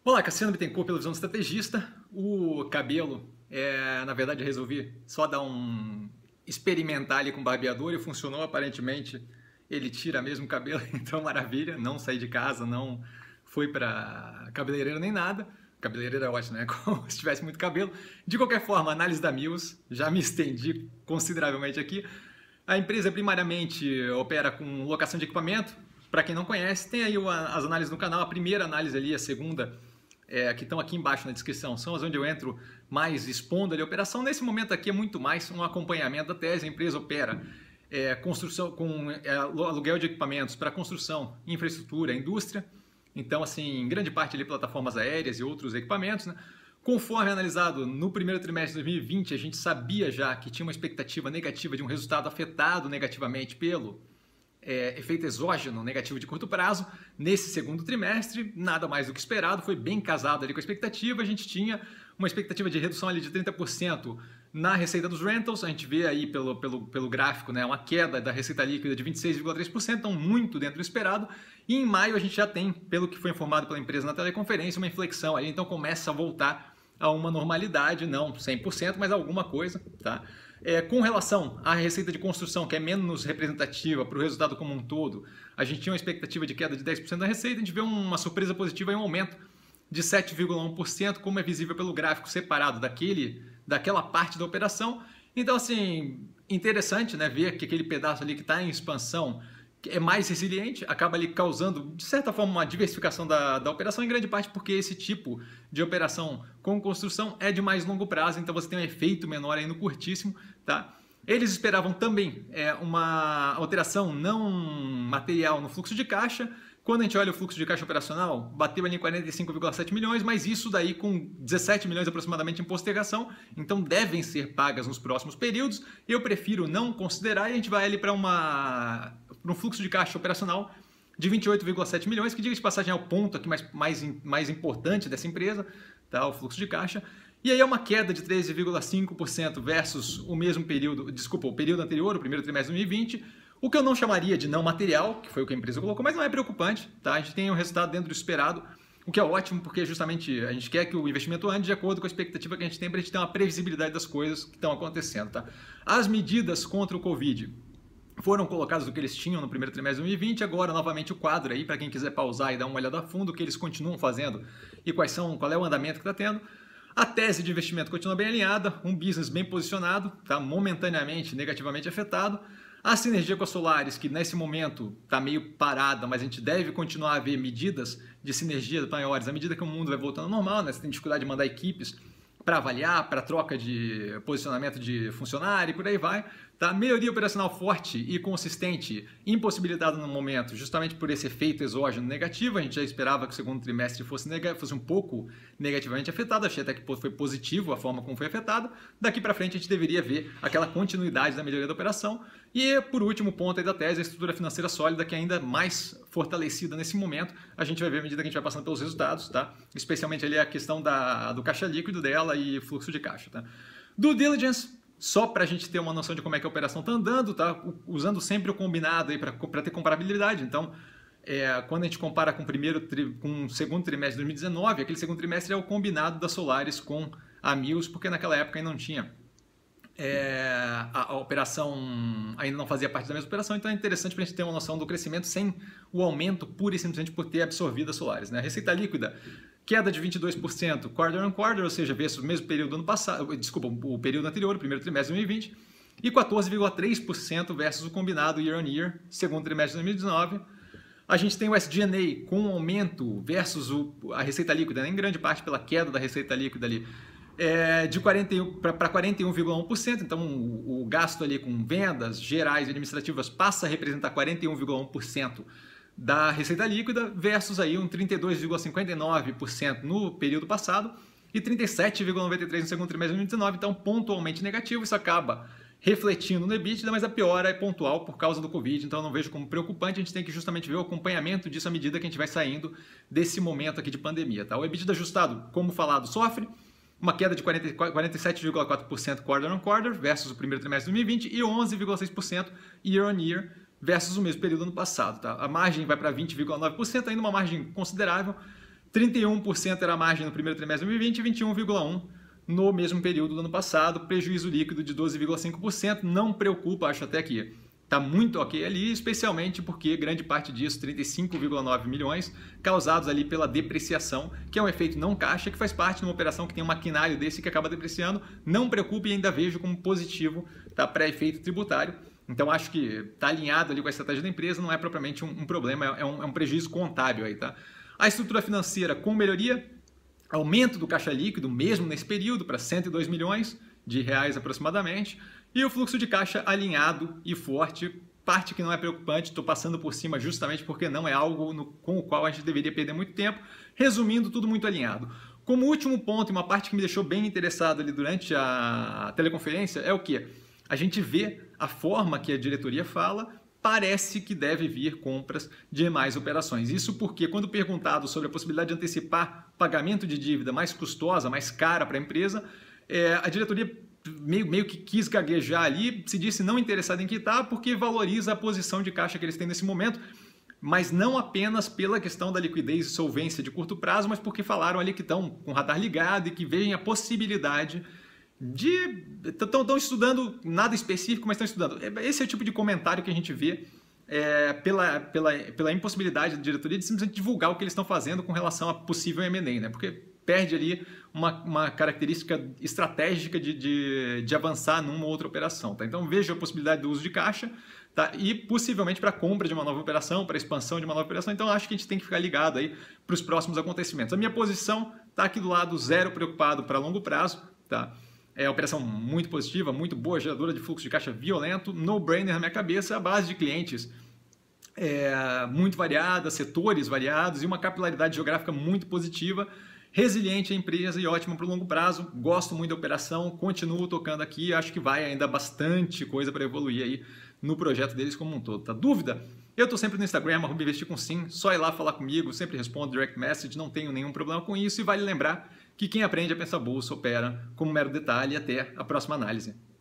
Olá, Cassiano Bittencourt, pela visão do estrategista. O cabelo, na verdade, eu resolvi só dar experimentar ali com o barbeador e funcionou aparentemente. Ele tira mesmo o cabelo, então maravilha. Não saí de casa, não fui para cabeleireiro nem nada. Cabeleireiro é ótimo, né? Como se tivesse muito cabelo. De qualquer forma, análise da Mills, já me estendi consideravelmente aqui. A empresa primariamente opera com locação de equipamento. Para quem não conhece, tem aí as análises no canal. A primeira análise ali, a segunda, que estão aqui embaixo na descrição, são as onde eu entro mais expondo ali a operação. Nesse momento aqui é muito mais um acompanhamento da tese. A empresa opera construção com aluguel de equipamentos para construção, infraestrutura, indústria. Então, assim, em grande parte ali plataformas aéreas e outros equipamentos, né? Conforme analisado no primeiro trimestre de 2020, a gente sabia já que tinha uma expectativa negativa de um resultado afetado negativamente pelo efeito exógeno negativo de curto prazo. Nesse segundo trimestre, nada mais do que esperado, foi bem casado ali com a expectativa. A gente tinha uma expectativa de redução ali de 30% na receita dos rentals. A gente vê aí pelo gráfico, né, uma queda da receita líquida de 26,3%, então muito dentro do esperado. E em maio a gente já tem, pelo que foi informado pela empresa na teleconferência, uma inflexão ali, então começa a voltar a uma normalidade, não 100%, mas alguma coisa, tá? Com relação à receita de construção, que é menos representativa para o resultado como um todo, a gente tinha uma expectativa de queda de 10% da receita, a gente vê uma surpresa positiva e um aumento de 7,1%, como é visível pelo gráfico separado daquela parte da operação. Então, assim, interessante, né, ver que aquele pedaço ali que está em expansão é mais resiliente, acaba ali causando, de certa forma, uma diversificação da operação, em grande parte porque esse tipo de operação com construção é de mais longo prazo, então você tem um efeito menor aí no curtíssimo, tá? Eles esperavam também uma alteração não material no fluxo de caixa. Quando a gente olha o fluxo de caixa operacional, bateu ali em 45,7 milhões, mas isso daí com 17 milhões aproximadamente em postergação, então devem ser pagas nos próximos períodos. Eu prefiro não considerar e a gente vai ali para um fluxo de caixa operacional de 28,7 milhões, que, diga de passagem, é o ponto aqui mais importante dessa empresa, tá? O fluxo de caixa. E aí é uma queda de 13,5% versus o mesmo período, desculpa, o período anterior, o primeiro trimestre de 2020, o que eu não chamaria de não material, que foi o que a empresa colocou, mas não é preocupante, tá? A gente tem um resultado dentro do esperado, o que é ótimo, porque justamente a gente quer que o investimento ande de acordo com a expectativa que a gente tem para a gente ter uma previsibilidade das coisas que estão acontecendo, tá? As medidas contra o Covid foram colocados do que eles tinham no primeiro trimestre de 2020, agora novamente o quadro aí, para quem quiser pausar e dar uma olhada a fundo, o que eles continuam fazendo e qual é o andamento que está tendo. A tese de investimento continua bem alinhada, um business bem posicionado, tá momentaneamente negativamente afetado. A sinergia com a Solaris, que nesse momento está meio parada, mas a gente deve continuar a ver medidas de sinergia maiores à medida que o mundo vai voltando ao normal, né? Você tem dificuldade de mandar equipes para avaliar, para troca de posicionamento de funcionário e por aí vai. Tá? Melhoria operacional forte e consistente, impossibilitada no momento, justamente por esse efeito exógeno negativo. A gente já esperava que o segundo trimestre fosse um pouco negativamente afetado, achei até que foi positivo a forma como foi afetado. Daqui para frente a gente deveria ver aquela continuidade da melhoria da operação. E por último ponto aí da tese, a estrutura financeira sólida, que é ainda mais fortalecida nesse momento. A gente vai ver à medida que a gente vai passando pelos resultados, tá? Especialmente ali a questão do caixa líquido dela e fluxo de caixa. Tá? Due diligence, só para a gente ter uma noção de como é que a operação está andando, tá? Usando sempre o combinado aí para ter comparabilidade. Então, quando a gente compara com o segundo trimestre de 2019, aquele segundo trimestre é o combinado da Solaris com a Mills, porque naquela época ainda não tinha a operação ainda não fazia parte da mesma operação, então é interessante para a gente ter uma noção do crescimento sem o aumento pura e simplesmente por ter absorvido a Solaris. Né? A receita líquida, queda de 22% quarter on quarter, ou seja, versus o mesmo período do ano passado, desculpa, o período anterior, o primeiro trimestre de 2020, e 14,3% versus o combinado year on year, segundo trimestre de 2019. A gente tem o SG&A com um aumento versus a receita líquida, né? Em grande parte pela queda da receita líquida ali, de 41 para 41,1%, então o gasto ali com vendas gerais e administrativas passa a representar 41,1% da receita líquida versus aí um 32,59% no período passado e 37,93% no segundo trimestre de 2019, então pontualmente negativo. Isso acaba refletindo no EBITDA, mas a piora é pontual por causa do Covid, então eu não vejo como preocupante. A gente tem que justamente ver o acompanhamento disso à medida que a gente vai saindo desse momento aqui de pandemia. Tá? O EBITDA ajustado, como falado, sofre uma queda de 47,4% quarter on quarter versus o primeiro trimestre de 2020 e 11,6% year on year versus o mesmo período ano passado. Tá? A margem vai para 20,9%, ainda uma margem considerável. 31% era a margem no primeiro trimestre de 2020 e 21,1% no mesmo período do ano passado, prejuízo líquido de 12,5%, não preocupa, acho até que está muito ok ali, especialmente porque grande parte disso, 35,9 milhões, causados ali pela depreciação, que é um efeito não caixa, que faz parte de uma operação que tem um maquinário desse que acaba depreciando. Não preocupe, ainda vejo como positivo, tá, pré-efeito tributário. Então acho que está alinhado ali com a estratégia da empresa, não é propriamente um problema, é um prejuízo contábil aí, tá? A estrutura financeira com melhoria, aumento do caixa líquido mesmo nesse período para 102 milhões de reais aproximadamente, e o fluxo de caixa alinhado e forte, parte que não é preocupante, estou passando por cima justamente porque não é algo com o qual a gente deveria perder muito tempo. Resumindo, tudo muito alinhado. Como último ponto, e uma parte que me deixou bem interessado ali durante a teleconferência, é o que? A gente vê a forma que a diretoria fala, parece que deve vir compras de mais operações. Isso porque, quando perguntado sobre a possibilidade de antecipar pagamento de dívida mais custosa, mais cara para a empresa, a diretoria meio que quis gaguejar ali, se disse não interessada em quitar porque valoriza a posição de caixa que eles têm nesse momento, mas não apenas pela questão da liquidez e solvência de curto prazo, mas porque falaram ali que estão com o radar ligado e que veem a possibilidade de... Estão estudando nada específico, mas estão estudando. Esse é o tipo de comentário que a gente vê pela impossibilidade da diretoria de simplesmente divulgar o que eles estão fazendo com relação a possível M&A, né? Porque perde ali uma característica estratégica de avançar numa outra operação. Tá? Então vejo a possibilidade do uso de caixa, tá? E possivelmente para a compra de uma nova operação, para a expansão de uma nova operação. Então acho que a gente tem que ficar ligado aí para os próximos acontecimentos. A minha posição está aqui do lado, zero preocupado para longo prazo. Tá? É uma operação muito positiva, muito boa, geradora de fluxo de caixa violento, no-brainer na minha cabeça, a base de clientes muito variada, setores variados e uma capilaridade geográfica muito positiva. Resiliente a empresa e ótima para o longo prazo. Gosto muito da operação, continuo tocando aqui. Acho que vai ainda bastante coisa para evoluir aí no projeto deles como um todo. Tá? Dúvida? Eu estou sempre no Instagram, @investir_com_sim. Só ir lá falar comigo, sempre respondo direct message, não tenho nenhum problema com isso. E vale lembrar que quem aprende a pensar bolsa opera como mero detalhe. Até a próxima análise.